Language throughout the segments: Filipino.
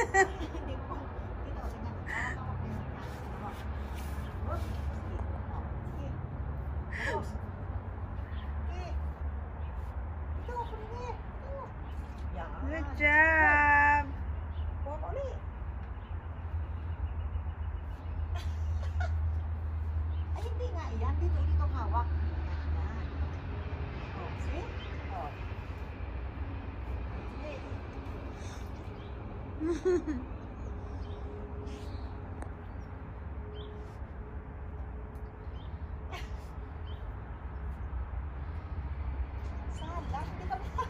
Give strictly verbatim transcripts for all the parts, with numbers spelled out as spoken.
Hindi mo. Dito, ganyan. Tawag ako. Ganyan. Sige. Tapos. Sige. Ito, kunin. Ito. Yan. Good job! Kuha pa ulit. Ay, hindi nga. Yan. Dito, dito ang hawak. Yan. Oh, see? Oh. Sige. Salang, hindi ka ba?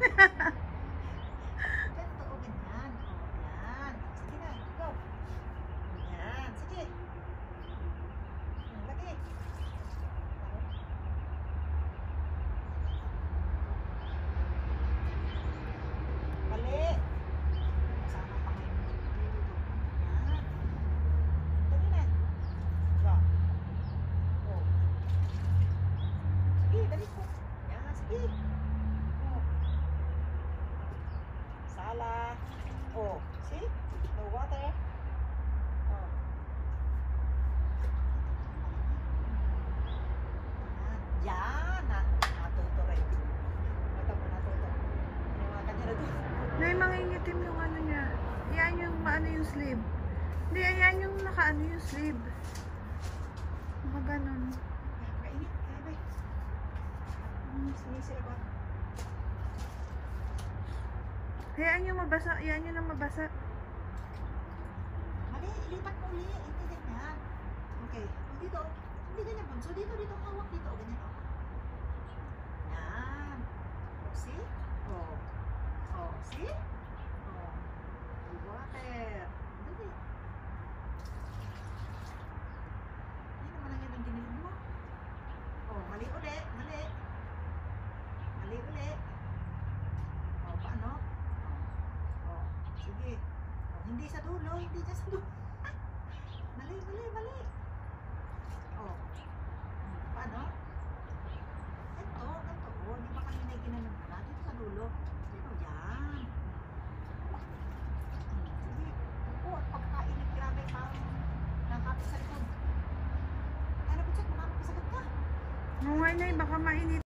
Ganito, o ganyan. O, yan. Sige na, go. Yan, sige. Lagi. Mali. Sama pa kayo. Yan. Dali na. Go. Oh. Sige, dali po. Yan, sige. Oh. Sala. Oh, see? No water. Oh. Yan. Yan. Natuto rin. Mata mo, natuto. Hinawakan niya na doon. Nay, mangingitim yung ano niya. Yan yung maano yung sleeve. Hindi, ayan yung nakaano yung sleeve. Mga ganon. Kainit. Kaya ba? Hmm, sinisira ba? Hayaan yung mabasa. Hayaan yung nang mabasa. Mali, ilipat mo uli. Hindi ganyan. Okay. O, dito. Hindi ganyan po. So, dito, dito. Hawak dito. O, ganyan. O. Yan. O, see? O. O, see? O. Water. Dali. Hindi naman lang yan ang ginilig mo. O, mali uli. Mali. Mali uli. O, paano? O. O, sige. O, hindi sa dulo. Hindi dyan sa dulo. Mali, mali, mali. O. Hmm, paano? Ito, ganito. O, di ba kanina yung ginanong na? Dito sa dulo. Dito, yan. Hmm, sige. Opo, at pagkainit, grabe, parang nakapit sa likod. Kaya na po, check, makapagkasagat ka. Mga nay, baka mainit.